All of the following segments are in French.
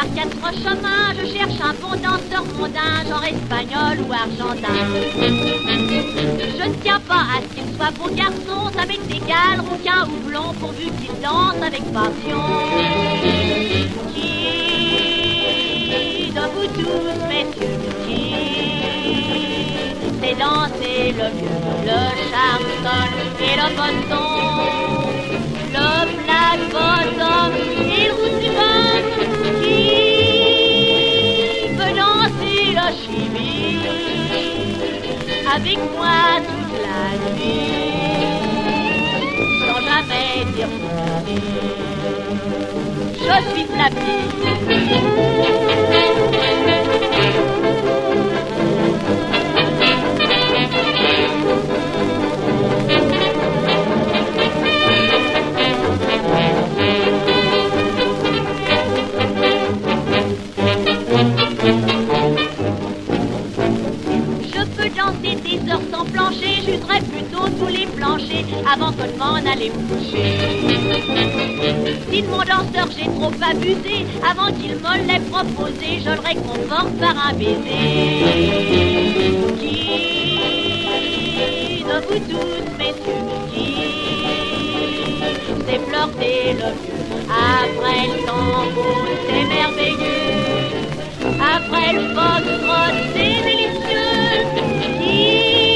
par 4 chemins, je cherche un bon danseur mondain, genre espagnol ou argentin. Je ne tiens pas à ce qu'il soit beau garçon, ça m'est égal, rouquin ou blond, pourvu qu'il danse avec passion. Qui de vous tous, messieurs, qui sait danser le vieux, le charleston et le boston, le flat bottom et le rousseau, qui veut danser le chimie avec moi toute la nuit, sans jamais dire merci. Je suis Flappy. Danser des heures sans plancher, j'userais plutôt tous les planchers avant que de m'en aller me coucher. Si de mon danseur j'ai trop abusé, avant qu'il me l'ait proposé, je le réconforte par un baiser. Qui de vous tous, messieurs, qui sait flirter le vieux? Après le tambour, c'est merveilleux. Après le foxtrot, c'est délicieux. Qui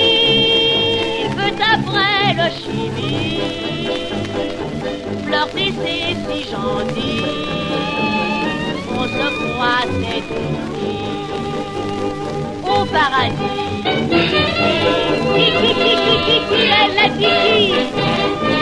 veut après le chimie? Flirter c'est si gentil, on se croit c'est fini au paradis. Kiki, kiki, kiki, la kiki.